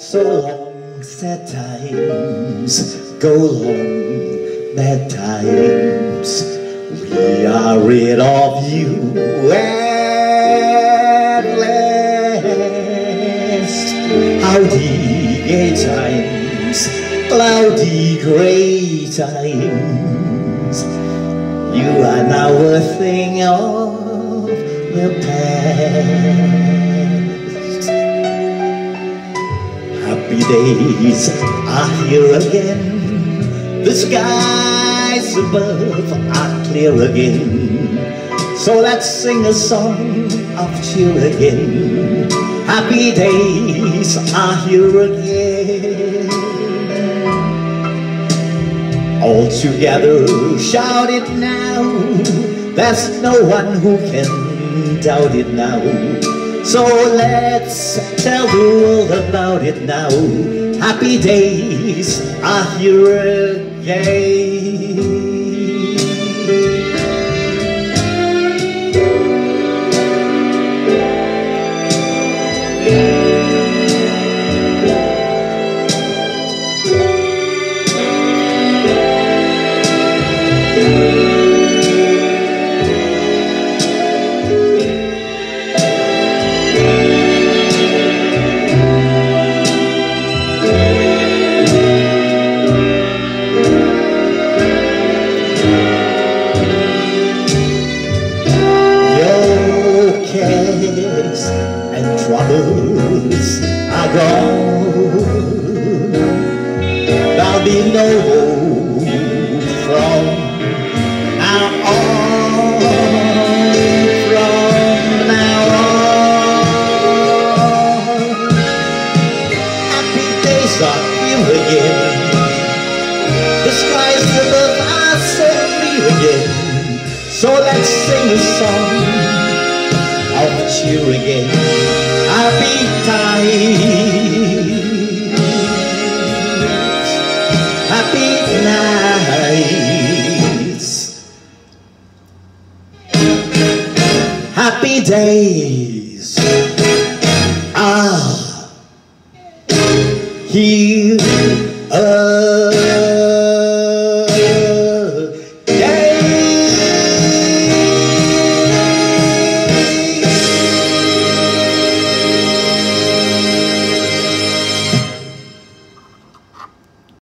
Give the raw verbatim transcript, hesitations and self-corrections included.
So long sad times go long, bad times. We are rid of you at last. Howdy gay times, cloudy gray times. You are now a thing of the past. Happy days are here again. The skies above are clear again. So let's sing a song of cheer again. Happy days are here again. All together shout it now. There's no one who can doubt it now. So let's tell the world about it now. Happy days are here again. And troubles are gone. There'll be no hope from now on. From now on, happy days are here again. The skies above are so clear again. So let's sing a song of cheer again. Happy times, happy nights, happy days are here again.